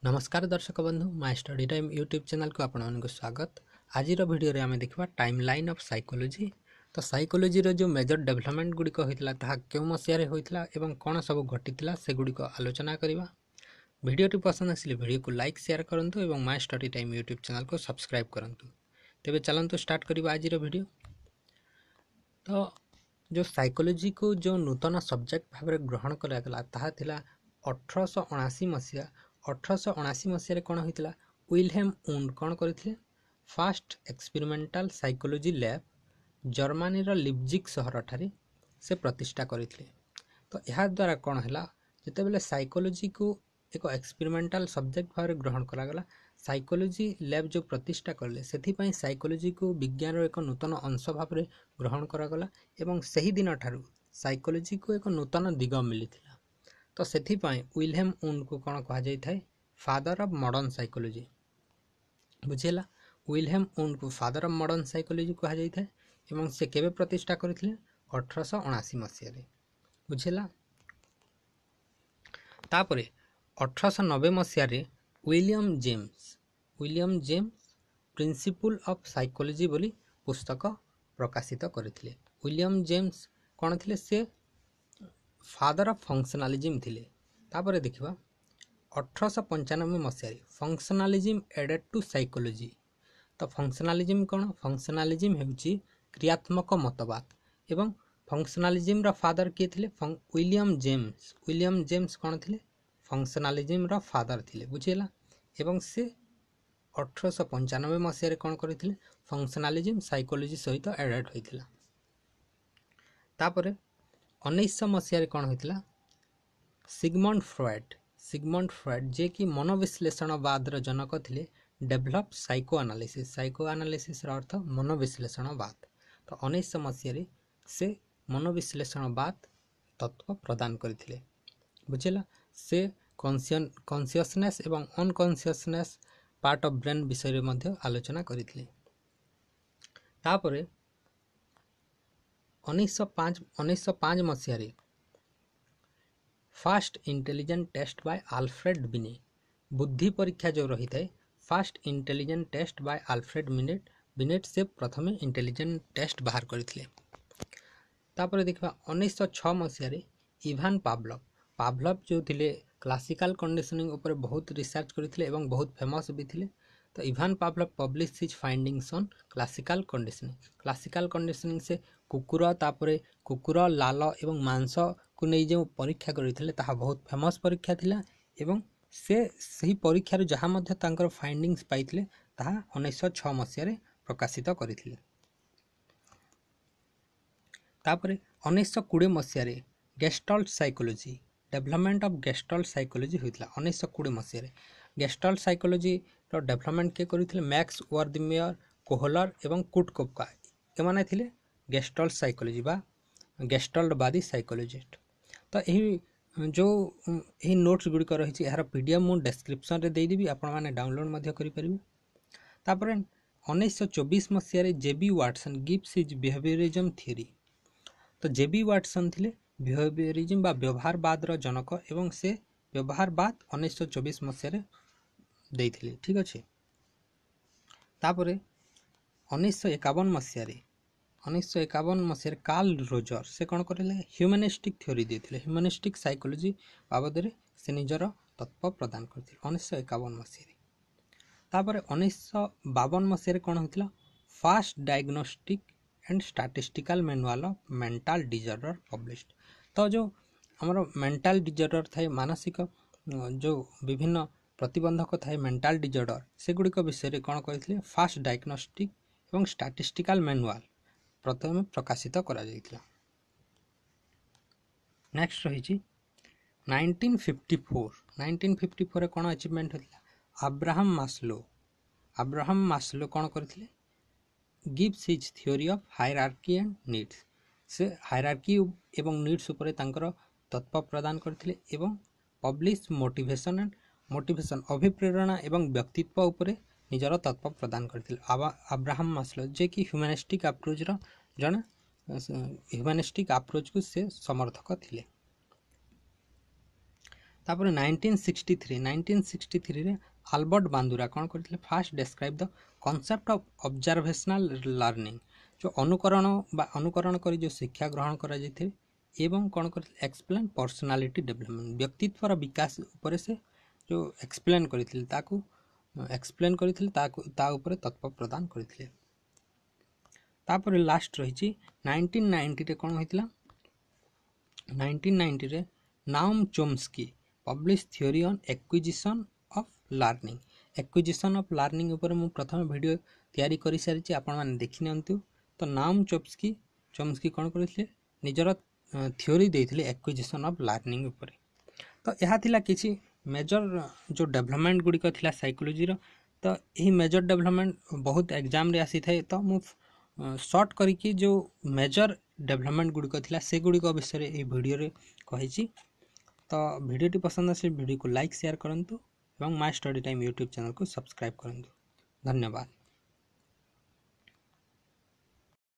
नमस्कार दर्शक बंधु my study time YouTube channel को आपको स्वागत। आज वीडियो रे आमे देखिबा टाइमलाइन ऑफ साइकोलॉजी। तो साइकोलॉजी रो जो मेजर डेवलपमेंट गुडी को होइतला ताहा केउ मसिया रे होइतला एवं कोन सब घटितला से गुडी को आलोचना करिबा। वीडियोटी पसंद आसिले वीडियो को लाइक शेयर करंतु एवं my study time YouTube channel को सब्सक्राइब करंतु। तेबे चलंतु स्टार्ट करिबा आज रो वीडियो। तो जो साइकोलॉजी को जो नूतन सब्जेक्ट भाव ग्रहण करा गला ताहा थिला 1879 मसिया। 1879 मसीह कौन होता विल्हेम वुंड कौन करते first experimental psychology lab Germany Leipzig सहर ठारे से प्रतिष्ठा करते। तो यह द्वारा कौन है जिते बेले साइकोलॉजी को एक एक्सपेरिमेंटल सब्जेक्ट भाव ग्रहण करागला साइकोलॉजी लैब जो प्रतिष्ठा करले से साइकोलॉजी को विज्ञान एक नूतन अंश भाव ग्रहण करागला एवं सही दिन ठारू साइकोलॉजी को एक नूतन दिग मिली। तो से विल्हेम वुंड को कौन कह फादर ऑफ मॉडर्न साइकोलॉजी बुझेला। विल्हेम वुंड को फादर ऑफ मॉडर्न साइकोलॉजी कह एवं से केबे प्रतिष्ठा करथिले 1879 मसीह बुझेला। तापरे 1890 मसीह William James principle of psychology बोली पुस्तक प्रकाशित करथिले। विलियम जेम्स कौन थिले से फादर ऑफ फंक्शनलिज्म थिले। तापरे देखिबा 1895 मसीह फंक्शनलिज्म एडेड टू साइकोलॉजी। तो फंक्शनलिज्म कौन फंक्शनलिज्म हेउची क्रियात्मक मतवाद एवं फंक्शनलिज्म रा फादर किए थिले विलियम जेम्स कौन थिले फंक्शनलिज्म रा फादर थिले बुझेला। एवं से 1895 मसीह कौन करथिले फंक्शनलिज्म साइकोलॉजी सहित एडेड होइथिला। तापरे 1900 मसीह कौन होता सिगमंड फ्रॉयड जे कि मनोविश्लेषणवाद जनक थे डेभलप साइको एनालिसिस अर्थ मनोविश्लेषणवाद। तो 1900 मसीह से मनोविश्लेषणवाद तत्व प्रदान करथिले बुझेला। से कॉन्शियसनेस एवं अनकॉन्शियसनेस पार्ट ऑफ ब्रेन विषय में आलोचना करथिले। तापरे 1905 मसीह first intelligent test by Alfred Binet बुद्धि परीक्षा जो रही है first intelligent test by Alfred Binet से प्रथम इंटेलिजेंट टेस्ट बाहर करथिले। तापरे देखा 1906 मसीह इवान पावलोव जो थिले क्लासिकल कंडीशनिंग ऊपर बहुत रिसर्च करथिले एवं बहुत फेमस भी थिले। तो Ivan Pavlov publish his findings on classical conditioning से कुकुर लाल एवं मांस को नहीं जो परीक्षा करथिले ताहा बहुत फेमस परीक्षा थिला एवं से सही परीक्षा जहाँ मध्य तांकर फाइंडिंग्स पाइथिले ताहा 1906 मसीह प्रकाशित करथिले। तापरे 1920 मसीह gestalt psychology development of gestalt psychology होइतला। 1920 मसीह गेस्टल्ट साइकोलॉजी रो डेवलपमेंट के करथिले मैक्स वर्दमेयर कोहलर एवं कुटकोपका एमाने थिले गेस्टल्ट साइकोलॉजी बा गेस्टल्टवादी साइकोलॉजिस्ट। तो यही जो यही नोट्स गुड़िक रही यार पीडीएफ मु डिस्क्रिप्शन रे दे देबी आपण माने डाउनलोड मध्य करि परिबे। तापरे 1924 मसीह J B Watson gives his behaviourism theory. तो जेबी वाटसन थिले बिहेवियरिज्म बा व्यवहारवाद रो जनक एवं से व्यवहारवाद 1924 मसीह देइथिले ठीक अछि। तापरे 1951 मसीह कार्ल रोजर से कौन करें ह्यूमनिस्टिक थ्योरी देते ह्यूमनिस्टिक साइकोलॉजी बाबद से निजर तत्व प्रदान करते 1951 मसीह। तापर 1952 मसीह कौन होता first diagnostic and statistical manual of mental disorder published. तो जो आमर मेंटल डिजॉर्डर थाए मानसिक जो विभिन्न प्रतिबंधक थाए मेंटल डिजॉर्डर से गुड़िक विषय कौन करते फास्ट डायग्नोस्टिक एवं स्टैटिस्टिकल मैनुअल प्रथम प्रकाशित करा जायतिला। नेक्स्ट रही 1954 कौन अचीवमेंट होता अब्राहम मास्लो कौन करथिले gives his theory of hierarchy and needs से हायरार्की एवं नीड्स उपरे तांकर तत्व प्रदान करथिले एवं पब्लिश मोटिवेशन अभिप्रेरणा एवं व्यक्तित्व उपरे निजर तत्व प्रदान करथिले। अब्राहम मास्लो जे कि ह्यूमनिस्टिक अप्रोच रो जन ह्यूमनिस्टिक अप्रोच को से समर्थक थिले। तापर 1963 रे आल्बर्ट बांदुरा कौन करथिले first describe the concept of observational learning जो अनुकरण करी जो शिक्षा ग्रहण करा जायथे एवं कौन करथिले एक्सप्लेन पर्सनालिटी डेवलपमेंट व्यक्तित्वर विकास ऊपर से जो एक्सप्लेन करथिले ताकू ता ऊपर तत्व प्रदान करथिले। तापर लास्ट रही 1990 रे कौन होइतिला 1990 रे Noam Chomsky publish theory on acquisition of learning ऊपर मु प्रथम वीडियो तैयारी करि सारिछि आपण माने देखि नियंतु। तो नाउम चोम्स्की कौन करथिले निजर थ्योरी देथिले एक्विजिशन ऑफ लर्निंग ऊपर। तो यह थिला किछि मेजर जो डेवलपमेंट गुड़िक थिला साइकोलॉजी रो। तो यही मेजर डेवलपमेंट बहुत एग्जाम रे आसी थाए तो मु शॉर्ट करिकी जो मेजर डेवलपमेंट गुड़िक थिला से गुड़िक विषय रे ए वीडियो रे कहिछि। तो वीडियोटी पसंद आसे वीडियो को लाइक शेयर करंतु एवं my study time YouTube channel को सब्सक्राइब करंतु। धन्यवाद।